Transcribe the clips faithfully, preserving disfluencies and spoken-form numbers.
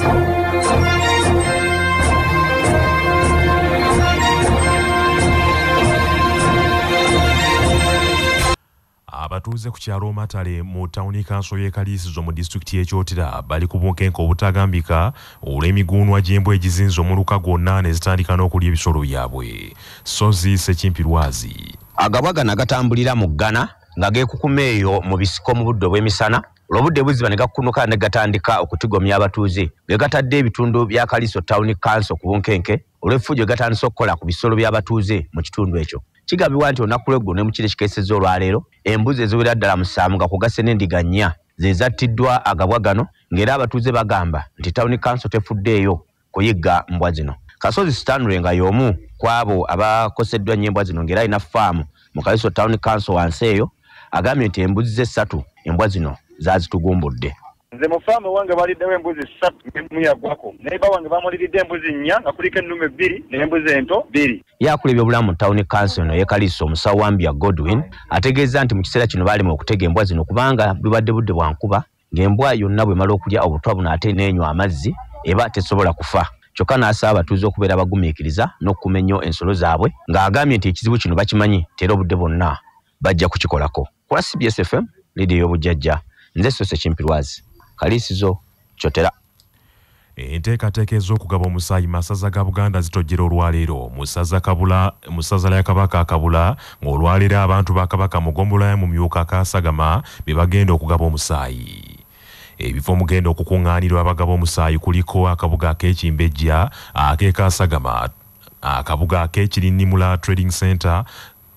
Abatuze ku kyalo Matale mu tawuni kanso y'ekaliisizo mu disitulikiti y'Ekyotera bali ku bunkenke obutagambika olw'emiguunwa gy'embwa egizinze omuluka gwonna ne zitandika n'okulya ebisolo byabwe. Sozi Ssekimpirwazi. Agabwa gano agatambulira mu Ggana nga geekukuma eyo mu bisiko mu budde bw'emisana olw'obudde buziba ne gakunuka ne gatandika okutigomya abatuuze ge gatadde ebitundu bya Kaliiso Town Council ku bunkenke olw'effujjo gatandise okukola ku bisolo by'abatuuze mu kitundu ekyo. Kigambibwa nti olunaku lw'eggulo ne mu kiro ekikeesezza olwaleero embuzi eziwera ddala musanvu nga kugase n'endiga nnya ze zattiddwa agabwa gano ng'era abatuuze bagamba nti Town Council tefuddeeyo kuyigga mbwa zino. Kasozi Stanley nga y'omu ku abo abakoseddwa nnyo embwa zino ng'era alina faamu mu Kaliiso Town Council wansi eyo agambye nti embuzi ze ssatu embwa zino zaazitugumbudde. Nze mu faamu wange baliddewo embuzi ssatu n'emu yaggwako. Neiba wange bamuliridde embuzi nnya nga kuliko ennume bbiri n'embuzi ento bbiri. Yaakula ebyobulamu mu Town Council eno y'e Kaliiso omusawo Wambia Godwin ategeeza nti mu kiseera kino baali mu okutega embwa zino kubanga bibadde budde bwa nkuba ng'embwa yonna bw'emala okulya obutwa buno ate n'enywa amazzi eba tesobola kufa. Kyokka n'asaba abatuuze okubeera bagumiikiriza n'okukuma ennyo ensolo zaabwe ng'agambye nti ekizibu kino bakimanyi era obudde bwonna bajja kukikolako. Kwa C B S F M lidiyo y'obujjajja nze Ssekimpirwazi Kaliisizo Kyotera. Enteekateeka ez'okugaba omusaayi masaza ga Buganda zitojjera olwaleero musaza Kabula musaza lya Kabaka Kabula ng'olwaleero abantu ba Kabaka mugombolola mu myuka Kaasagama be bagenda okugaba omusaayi. Ebifo mugenda okukuŋŋaanirwa abagaba omusaayi kuliko akabuga ak'Ekimbejja ak'e Kaasagama akabuga ak'Ekirinnyimula Trading Center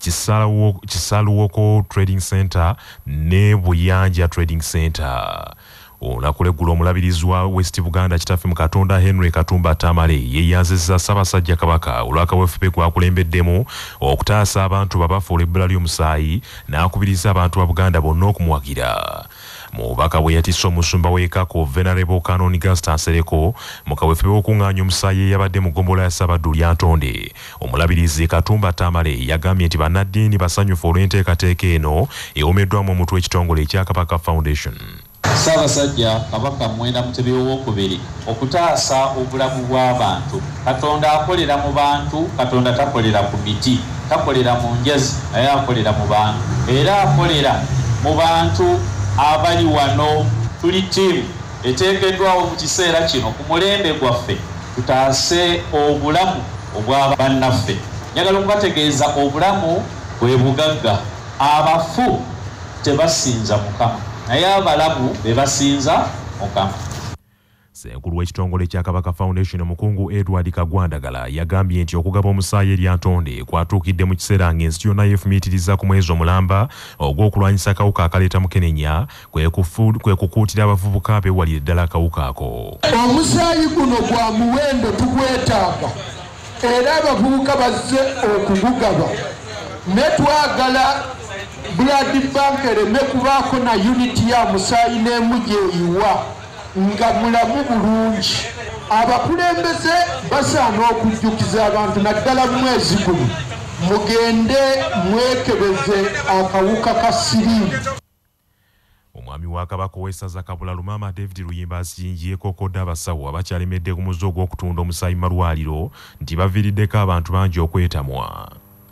Kisaluwoko Trading Center ne Buyanja Trading Center. Olunaku lw'eggulo omulabirizi wa West Buganda kitaffe mu Katonda Henry Katumba Tamale yeeyanzizza Ssaabasajja Kabaka olw'akaweefube gwakulembeddemu okutaasa abantu babafuula ebbula ly'omusaayi n'akubiriza abantu ba Buganda bonna okumuwagira. Mu bubaka bwe yatisse omusumba w'ekako Venerable Canon Gaston Sereko mu kaweefube w'okuŋŋaanya omusaayi eyabadde mu ggombolola ya Ssaabaddu Lyantonde, omulabirizi Katumba Tamale yagambye nti bannaddiini basanyufu olw'enteekateeka eno ewomeddwamu omutwe w'ekitongole ekya Kabaka Foundation. Ssaabasajja Kabaka mwenda Mutebi owokubiri okutaasa obulamu bw'abantu. Katonda akolera mu bantu, Katonda takolera ku miti, takolera mu njazi, naye akolera mu bantu. Era akolera mu bantu abali wano. Tuli ttiimu eteekeddwawo mu kiseera kino ku mulembe gwaffe tutaase obulamu obwa bannaffe. Njagala okubategeeza obulamu bwe bugagga. Abafu tebasinza Mukama, naye abalamu be basinza Mukama. Ssenkulu w'ekitongole kya Kabaka Foundation omukungu Edward Kagwandagala yagambye nti okugaba omusaayi eri Ntonde kwatuukidde mu kiseera ng'ensi yonna yeefumiitiriza ku mwezi omulamba ogw'okulwanyisa akawuka akaleeta mukenenya kwe kukuutira abavubuka beewalire ddala akawuka ako. Omusaayi guno gwa muwendo tugwetaaga era abavubuka bazze okugugaba ne twagala Blood Bank ereme kubaako na unity ya musaayi n'emu gyeyiwa nga mulamu bulungi. Abakulembeze basaana okujjukiza abantu naddala mu mwezi guno mugende mwekebeze akawuka ka siriimu. Omwami wa Kabaka w'essaza Kabula Mama David Luyimba asinjye kokodde abasawo abakyalemedde ku muze ogw'okutunda omusaayi mu malwaliro nti baviiriddeko abantu bangi okwetamwa.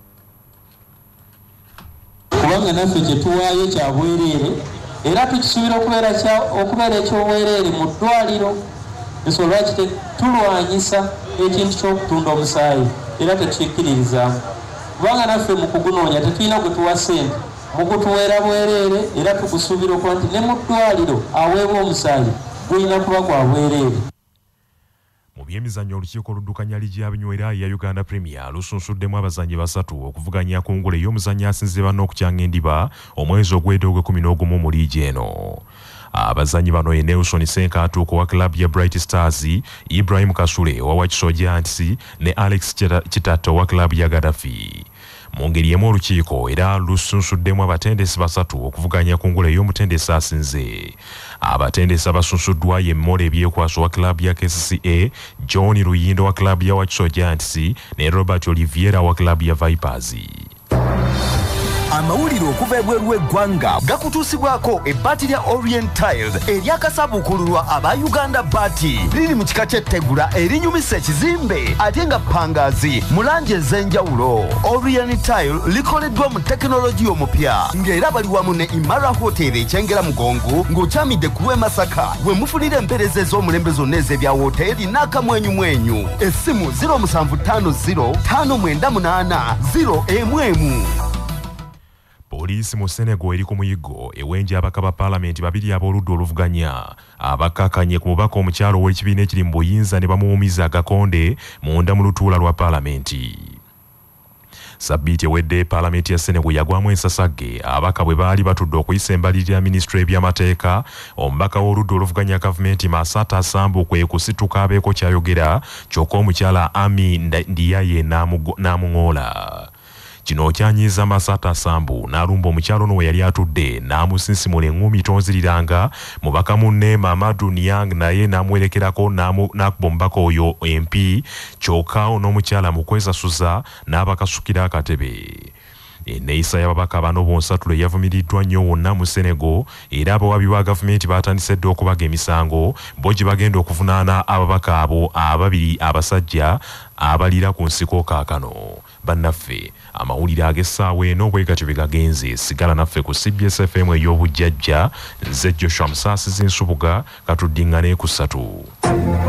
Kubanga naffe kye tuwaayo kya bwereere era tukisuubira okubeera eky'obwereere mu ddwaliro. Ensonga lwaki tulwanyisa ekintu ky'okutunda omusaayi era tetukikkiririzaamu. Kubanga naffe mu kugunoonya tetulina gwe tuwa ssente, mu kutuweera bwereere era tukusuubira okuba nti ne mu ddwaliro aweebwa omusaayi gulina kuba gwa bwereere. Mu byemizannyo olukiiko oluddukanya ligi ya binywera ya Uganda Premier lusunsuddemu abazannyi basatu okuvuganya ku ngule y'omuzannyi asinze banne okukyanga endiba omwezi ogw'edda ogw'ekkumi n'ogumu mu liigi eno. Abazannyi bano ye Nelson Senkatuuko wa klabu ya Bright Stars, Ibrahim Kasule owa Wakiso Giants ne Alex Kitato wa klabu ya Gaddafi. Mu ngeri y'emu olukiiko era lusunsuddemu abatendesi basatu okuvuganya ku ngule y'omutendesi asinze. Abatendesi abasunsuddwa ye Mmole Ebyekwaso wa klabu ya K C C A, John Ruyindo wa klabu ya Wakiso Giants ne Robert Oliviera wa klabu ya Vipers. amawulire okuva ebweru w'eggwanga gakutuusibwako ebbaati lya Orient Tiles eryakasabukululwa aba Uganda Bati liri mu kika ky'ettegula erinyumisa ekizimbe ate nga pangaazi mu langi ez'enjawulo. Orient Tile likoleddwa mu tekinologiya omupya ng'era bali wamu ne Imara Hotel ekyengera mugongo ng'okyamidde ku lw'e Masaka we mufunira empeereza ez'omulembe zonna ez'ebya woteeri n'akamwenyumwenyu. Essimu zero seven five zero five nine eight zero emu emu. Poliisi mu Senegal eri ku muyiggo ewenja abaka ba paalamenti babiri ab'oludda oluvuganya abakkakkanye ku mubaka omukyalo ow'ekibiina ekiri mu buyinza ne bamuwumiza agakonde munda mu lutuula lwa paalamenti. Sabbiiti ewedde paalamenti ya Senegal yagwamu ensasagge abaka bwe baali batudde okuyisa embalirira minisitule y'ebyamateeka omubaka w'oludda oluvuganya gavumenti Masata Sambu kwe kusituka abeeko kyayogera kyokka omukyala Ami Ndiaye n'amuŋoola. Kino kyanyiza Masata Sambu n'alumba omukyalo ono we yali atudde n'amusinsimula eŋŋumi tonziriranga mubaka munne Mamadou Niang naye n'amuwerekerako n'akuba omubaka oyo M P kyokka n'omukyala mu kwesasuza n'abakasukira akatebe. Enneeyisa y'ababaka bano bonsatule yavumiriddwa nnyo wonna mu Senegal era abawabi ba gavumenti baatandise dda okubaga emisango bo gye bagenda okuvunaana ababaka abo ababiri abasajja abalira ku nsiko kaakano. Bannaffe amawulire ag'essaawa eno bwe gatyo bye gagenze. Sigala naffe ku C B S F M ey'obujjajja. Nze Joshua Musaasizi Nsubuga, katuddiŋŋane ku ssatu.